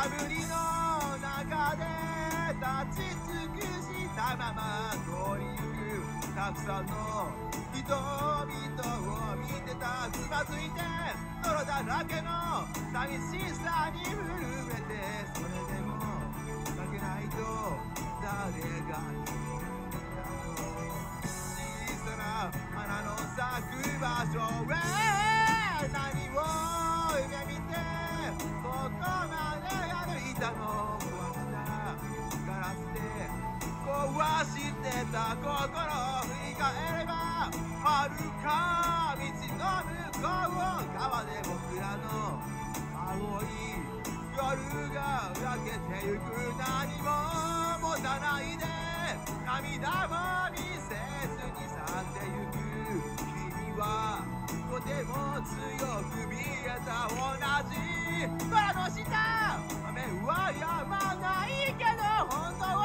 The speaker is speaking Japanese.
煙の中で立ち尽くしたまま通りゆくたくさんの人々を見てた。つまずいて泥だらけの寂しさに震えて、それでも負けないと誰が言うんだろう。小さな花の咲く場所へ何を夢見てここまで歩いたの。壊したガラスで壊してた心を振り返れば、遥か道の向こう側で僕らの青い夜が焼けてゆく。何も持たないで涙も見せずに去ってゆく。君はとても強く見えた。同じ空の下雨は止まないけど本当は